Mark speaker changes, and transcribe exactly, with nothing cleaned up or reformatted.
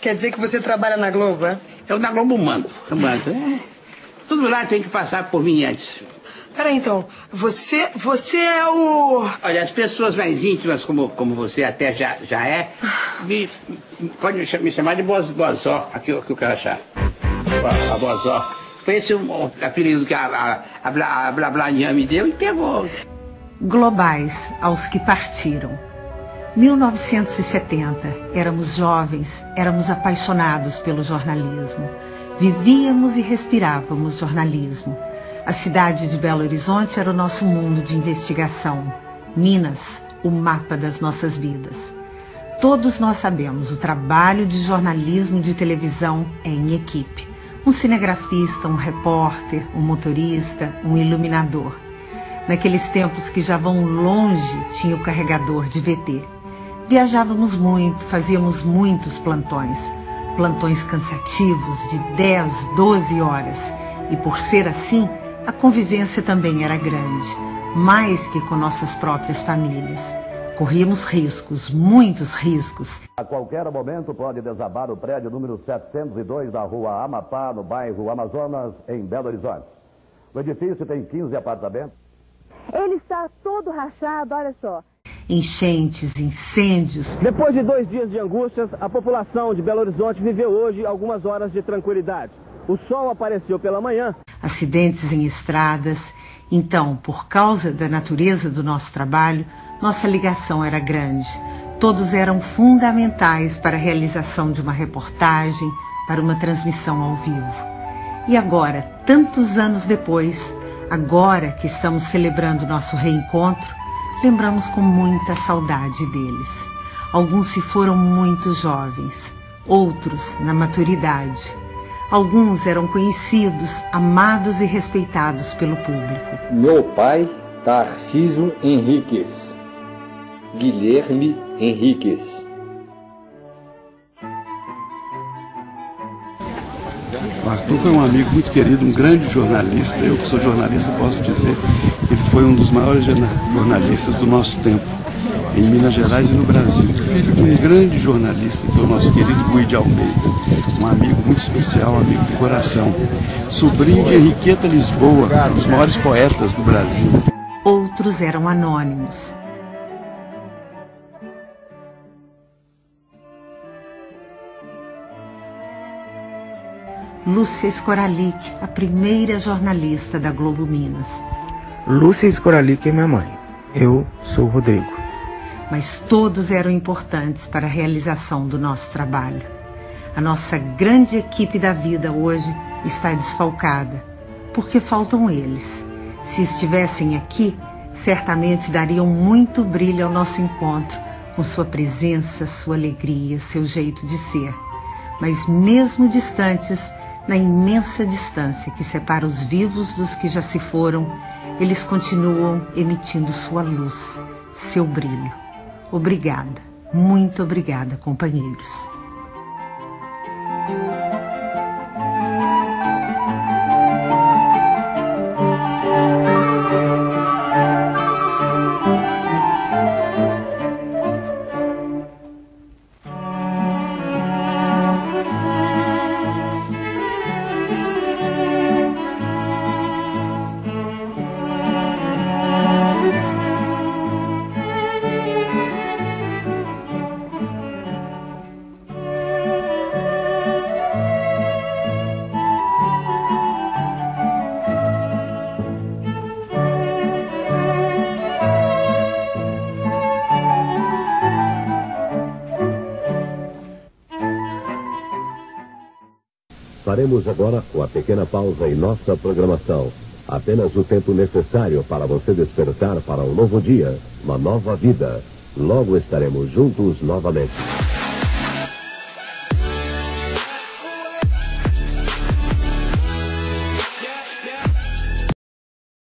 Speaker 1: Quer dizer que você trabalha na Globo, é?
Speaker 2: Eu na Globo mando, eu mando. É. Tudo lá tem que passar por mim antes.
Speaker 1: Peraí, então, você, você é o...
Speaker 2: Olha, as pessoas mais íntimas, como, como você até já, já é, me, pode me chamar de Bozó, aquilo que eu quero achar. A, a Bozó. Foi esse o, o apelido que a, a, a, a Blá Blá Nhã me deu e pegou.
Speaker 3: Globais aos que partiram. mil novecentos e setenta, éramos jovens, éramos apaixonados pelo jornalismo. Vivíamos e respirávamos jornalismo. A cidade de Belo Horizonte era o nosso mundo de investigação. Minas, o mapa das nossas vidas. Todos nós sabemos, o trabalho de jornalismo de televisão é em equipe. Um cinegrafista, um repórter, um motorista, um iluminador. Naqueles tempos que já vão longe, tinha o carregador de V T. Viajávamos muito, fazíamos muitos plantões. Plantões cansativos de dez, doze horas. E por ser assim, a convivência também era grande, mais que com nossas próprias famílias. Corríamos riscos, muitos riscos.
Speaker 4: A qualquer momento pode desabar o prédio número setecentos e dois da rua Amapá, no bairro Amazonas, em Belo Horizonte. O edifício tem quinze apartamentos.
Speaker 5: Ele está todo rachado, olha só.
Speaker 3: Enchentes, incêndios.
Speaker 6: Depois de dois dias de angústias, a população de Belo Horizonte viveu hoje algumas horas de tranquilidade. O sol apareceu pela manhã.
Speaker 3: Acidentes em estradas. Então, por causa da natureza do nosso trabalho, nossa ligação era grande. Todos eram fundamentais para a realização de uma reportagem, para uma transmissão ao vivo. E agora, tantos anos depois, agora que estamos celebrando nosso reencontro, lembramos com muita saudade deles. Alguns se foram muito jovens, outros na maturidade. Alguns eram conhecidos, amados e respeitados pelo público.
Speaker 7: Meu pai, Tarcísio Henriques. Guilherme Henriques.
Speaker 8: O Arthur foi um amigo muito querido, um grande jornalista. Eu que sou jornalista posso dizer que ele foi um dos maiores jornalistas do nosso tempo, em Minas Gerais e no Brasil. Filho de um grande jornalista, que é o nosso querido Guy de Almeida. Um amigo muito especial, um amigo do coração. Sobrinho de Henriqueta Lisboa, um dos maiores poetas do Brasil.
Speaker 3: Outros eram anônimos. Lúcia Skoralik, a primeira jornalista da Globo Minas.
Speaker 9: Lúcia Skoralik é minha mãe. Eu sou o Rodrigo.
Speaker 3: Mas todos eram importantes para a realização do nosso trabalho. A nossa grande equipe da vida hoje está desfalcada, porque faltam eles. Se estivessem aqui, certamente dariam muito brilho ao nosso encontro, com sua presença, sua alegria, seu jeito de ser. Mas mesmo distantes, na imensa distância que separa os vivos dos que já se foram, eles continuam emitindo sua luz, seu brilho. Obrigada, muito obrigada, companheiros.
Speaker 4: Faremos agora uma pequena pausa em nossa programação. Apenas o tempo necessário para você despertar para um novo dia, uma nova vida. Logo estaremos juntos novamente.